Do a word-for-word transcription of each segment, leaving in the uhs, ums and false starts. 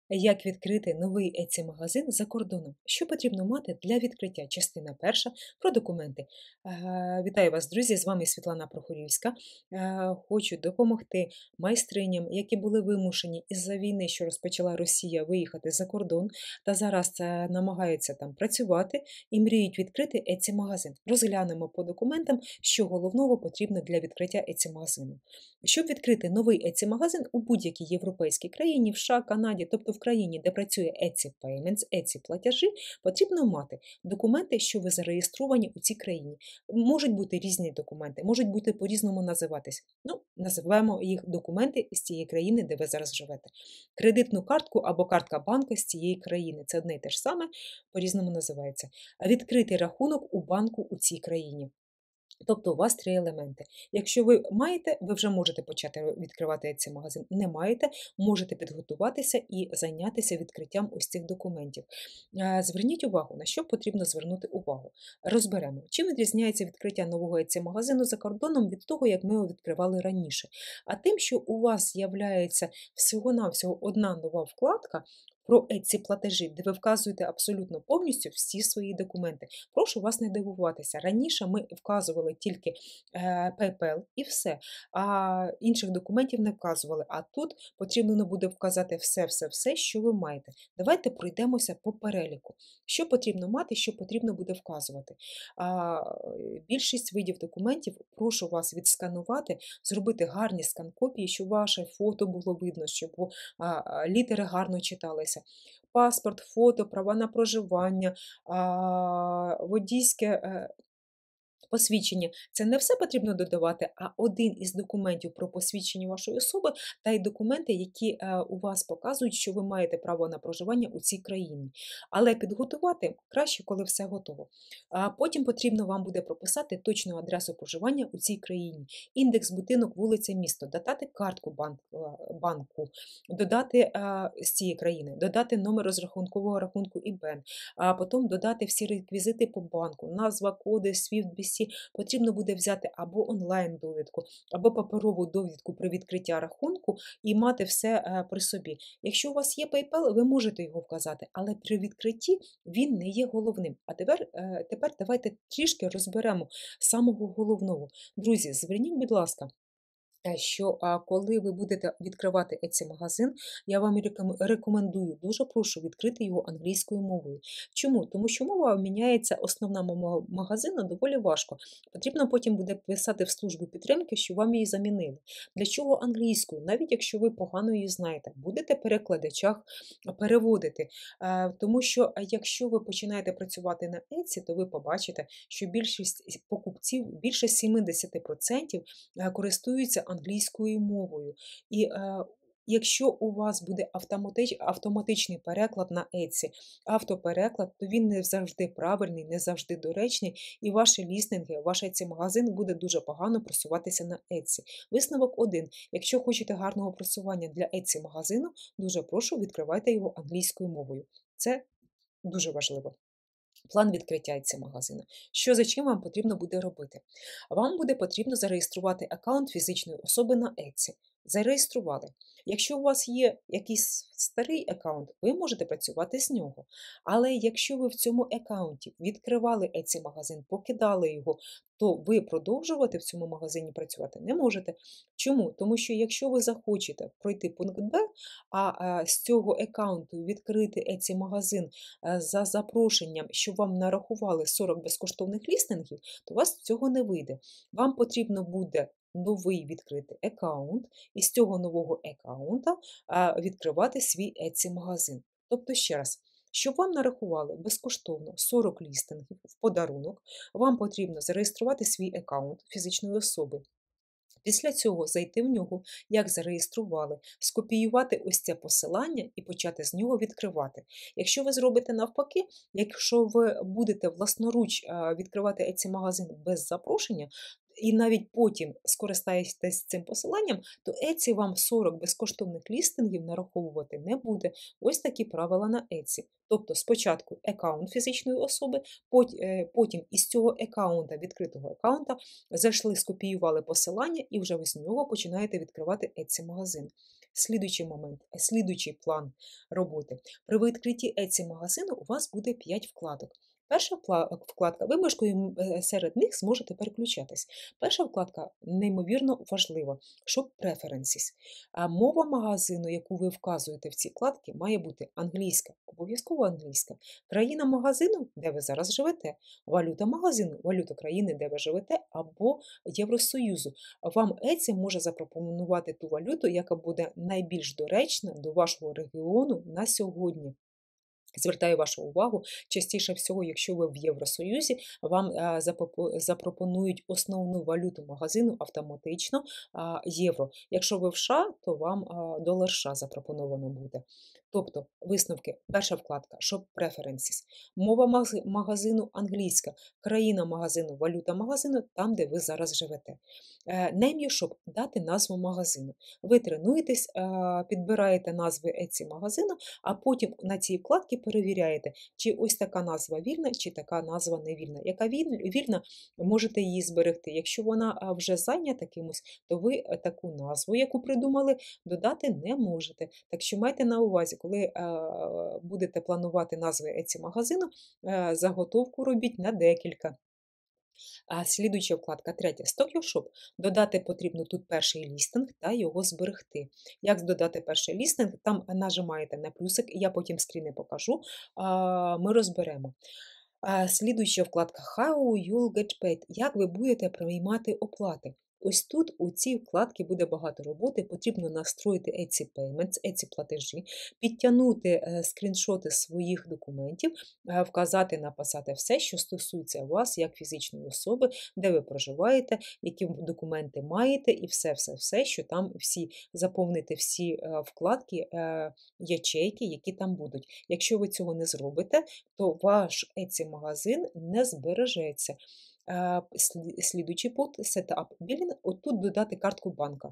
Як відкрити новий Etsy-магазин за кордоном? Що потрібно мати для відкриття? Частина перша про документи. Е, Вітаю вас, друзі! З вами Світлана Прохорівська. Е, Хочу допомогти майстриням, які були вимушені із-за війни, що розпочала Росія, виїхати за кордон, та зараз е, намагаються там працювати і мріють відкрити Etsy-магазин. Розглянемо по документам, що головного потрібно для відкриття Etsy-магазину. Щоб відкрити новий Etsy-магазин у будь-якій європейській країні, в США, Канаді, тобто в країні, де працює Etsy Payments, Etsy платежі, потрібно мати документи, що ви зареєстровані у цій країні. Можуть бути різні документи, можуть бути по-різному називатись. Ну, називаємо їх документи з тієї країни, де ви зараз живете. Кредитну картку або картка банку з цієї країни. Це одне і те ж саме, по-різному називається. А відкритий рахунок у банку у цій країні. Тобто у вас три елементи. Якщо ви маєте, ви вже можете почати відкривати цей магазин. Не маєте, можете підготуватися і зайнятися відкриттям ось цих документів. Зверніть увагу, на що потрібно звернути увагу. Розберемо, чим відрізняється відкриття нового Etsy-магазину за кордоном від того, як ми його відкривали раніше. А тим, що у вас з'являється всього-навсього одна нова вкладка, про Etsy платежі, де ви вказуєте абсолютно повністю всі свої документи. Прошу вас не дивуватися. Раніше ми вказували тільки PayPal і все, а інших документів не вказували. А тут потрібно буде вказати все-все-все, що ви маєте. Давайте пройдемося по переліку. Що потрібно мати, що потрібно буде вказувати. А, більшість видів документів прошу вас відсканувати, зробити гарні скан-копії, щоб ваше фото було видно, щоб а, літери гарно читалися. Паспорт, фото, права на проживання, водійське посвідчення. Це не все потрібно додавати, а один із документів про посвідчення вашої особи та й документи, які у вас показують, що ви маєте право на проживання у цій країні. Але підготувати краще, коли все готово. А потім потрібно вам буде прописати точну адресу проживання у цій країні, індекс, будинок, вулиця, місто, додати картку банку, додати з цієї країни, додати номер розрахункового рахунку і бен, а потім додати всі реквізити по банку, назва, коди, свіфт, бі сі. Потрібно буде взяти або онлайн-довідку, або паперову довідку про відкриття рахунку і мати все при собі. Якщо у вас є PayPal, ви можете його вказати, але при відкритті він не є головним. А тепер, тепер давайте трішки розберемо самого головного. Друзі, зверніть, будь ласка, що коли ви будете відкривати Etsy-магазин, я вам рекомендую, дуже прошу відкрити його англійською мовою. Чому? Тому що мова міняється, основна мова магазину доволі важко. Потрібно потім буде писати в службу підтримки, що вам її замінили. Для чого англійською? Навіть якщо ви погано її знаєте, будете в перекладачах переводити. Тому що якщо ви починаєте працювати на Etsy, то ви побачите, що більшість покупців, більше сімдесят відсотків користуються англійською мовою. І е, якщо у вас буде автоматич, автоматичний переклад на Etsy, автопереклад, то він не завжди правильний, не завжди доречний, і ваші лістинги, ваш Etsy-магазин буде дуже погано просуватися на Etsy. Висновок один. Якщо хочете гарного просування для Etsy-магазину, дуже прошу, відкривайте його англійською мовою. Це дуже важливо. План відкриття Etsy-магазину. Що за чим вам потрібно буде робити? Вам буде потрібно зареєструвати аккаунт фізичної особи на Etsy. Зареєстрували. Якщо у вас є якийсь старий аккаунт, ви можете працювати з нього. Але якщо ви в цьому аккаунті відкривали Etsy-магазин, покидали його, то ви продовжувати в цьому магазині працювати не можете. Чому? Тому що якщо ви захочете пройти пункт Б, а з цього аккаунту відкрити Etsy-магазин за запрошенням, що вам нарахували сорок безкоштовних лістингів, то у вас цього не вийде. Вам потрібно буде новий відкрити аккаунт, і з цього нового аккаунта відкривати свій Etsy-магазин. Тобто, ще раз, щоб вам нарахували безкоштовно сорок лістингів в подарунок, вам потрібно зареєструвати свій аккаунт фізичної особи. Після цього зайти в нього, як зареєстрували, скопіювати ось це посилання і почати з нього відкривати. Якщо ви зробите навпаки, якщо ви будете власноруч відкривати Etsy-магазин без запрошення, і навіть потім скористаєтесь цим посиланням, то Etsy вам сорок безкоштовних лістингів нараховувати не буде. Ось такі правила на Etsy. Тобто спочатку аккаунт фізичної особи, потім із цього аккаунта, відкритого аккаунта, зайшли, скопіювали посилання і вже ви з нього починаєте відкривати Etsy-магазин. Слідуючий момент, слідуючий план роботи. При відкритті Etsy магазину у вас буде п'ять вкладок. Перша вкладка, ви мишкою е, серед них зможете переключатись. Перша вкладка неймовірно важлива, щоб Preferences. А мова магазину, яку ви вказуєте в ці вкладки, має бути англійська, обов'язково англійська. Країна магазину, де ви зараз живете, валюта магазину, валюта країни, де ви живете, або Євросоюзу. Вам Etsy може запропонувати ту валюту, яка буде найбільш доречна до вашого регіону на сьогодні. Звертаю вашу увагу, частіше всього, якщо ви в Євросоюзі, вам е, запопо- запропонують основну валюту магазину автоматично а, євро. Якщо ви в США, то вам а, долар США запропоновано буде. Тобто, висновки, перша вкладка, Shop Preferences, мова мази- магазину англійська, країна магазину, валюта магазину, там, де ви зараз живете. Е, Name your shop, дати назву магазину. Ви тренуєтесь, е, підбираєте назви Etsy магазину, а потім на цій вкладці перевіряєте, чи ось така назва вільна, чи така назва невільна. Яка віль- вільна, можете її зберегти. Якщо вона а, вже зайнята кимось, то ви е, таку назву, яку придумали, додати не можете. Так що майте на увазі, коли е, будете планувати назви Etsy магазину, е, заготовку робіть на декілька. А слідуюча вкладка, третя, Stock Your Shop. Додати потрібно тут перший лістинг та його зберегти. Як додати перший лістинг? Там нажимаєте на плюсик, я потім скріни покажу, а, ми розберемо. А, Слідуюча вкладка How you'll get paid. Як ви будете приймати оплати? Ось тут у цій вкладці буде багато роботи, потрібно настроїти Etsy Payments, Etsy платежі, підтягнути е, скріншоти своїх документів, е, вказати, написати все, що стосується вас як фізичної особи, де ви проживаєте, які документи маєте, і все-все-все, що там всі, заповнити всі е, вкладки, е, ячейки, які там будуть. Якщо ви цього не зробите, то ваш Etsy-магазин не збережеться. Е, слі- Слідуючий пункт Setup Billing. Отут додати картку банка.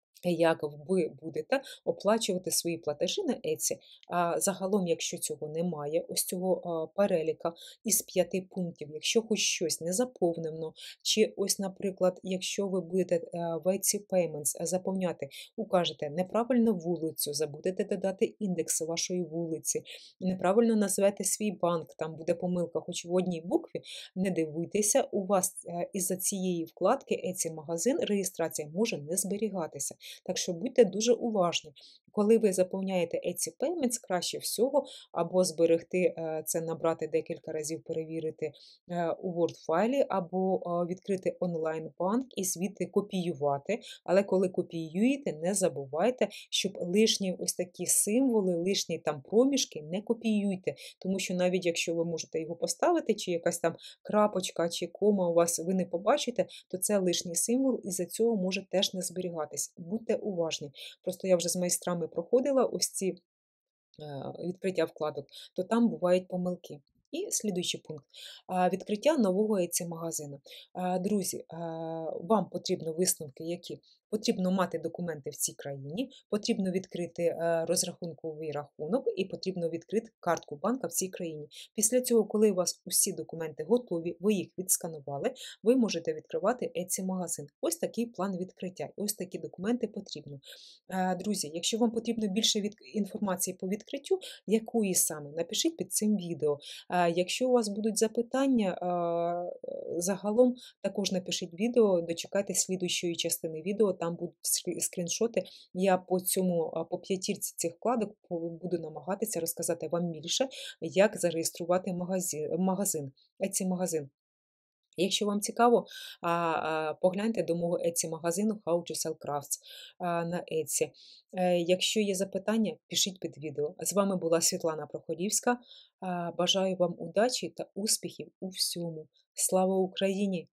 Як ви будете оплачувати свої платежі на Etsy. А загалом, якщо цього немає, ось цього а, переліка із п'яти пунктів, якщо хоч щось не заповнено, чи ось, наприклад, якщо ви будете е, в Etsy Payments заповняти, укажете неправильно вулицю, забудете додати індекс вашої вулиці, неправильно назвете свій банк, там буде помилка хоч в одній букві, не дивуйтеся, у вас е, із-за цієї вкладки Etsy магазин реєстрація може не зберігатися. Так що будьте дуже уважні. Коли ви заповняєте Etsy Payments, краще всього або зберегти е, це, набрати декілька разів, перевірити е, у Word-файлі, або е, відкрити онлайн-банк і звідти копіювати. Але коли копіюєте, не забувайте, щоб лишні ось такі символи, лишні там проміжки не копіюйте. Тому що навіть якщо ви можете його поставити, чи якась там крапочка, чи кома у вас ви не побачите, то це лишній символ, і за цього може теж не зберігатись. Будьте уважні. Просто я вже з майстрами проходила ось ці е, відкриття вкладок, то там бувають помилки. І слідуючий пункт. А, Відкриття нового Etsy-магазину. А, Друзі, а, вам потрібно висновки, які потрібно мати документи в цій країні, потрібно відкрити е, розрахунковий рахунок і потрібно відкрити картку банка в цій країні. Після цього, коли у вас усі документи готові, ви їх відсканували, ви можете відкривати Etsy-магазин. Ось такий план відкриття, ось такі документи потрібно. Е, Друзі, якщо вам потрібно більше від... інформації по відкриттю, якої саме, напишіть під цим відео. Е, Якщо у вас будуть запитання, е, загалом також напишіть відео, дочекайте слідуючої частини відео, там будуть скріншоти. Я по цьому, по п'ятірці цих вкладок буду намагатися розказати вам більше, як зареєструвати магазин, магазин, Etsy-магазин. Якщо вам цікаво, а, а, погляньте до мого Etsy-магазину How to Sell Crafts а, на Etsy. Е, Якщо є запитання, пишіть під відео. З вами була Світлана Проходівська. А, Бажаю вам удачі та успіхів у всьому. Слава Україні!